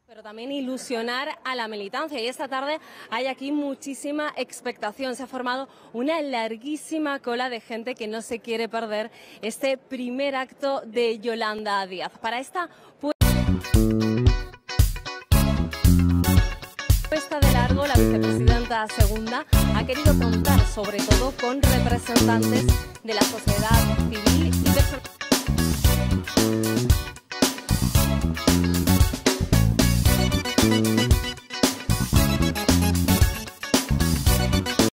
Pero también ilusionar a la militancia, y esta tarde hay aquí muchísima expectación. Se ha formado una larguísima cola de gente que no se quiere perder este primer acto de Yolanda Díaz. Para esta puesta de largo, la vicepresidenta segunda ha querido contar sobre todo con representantes de la sociedad civil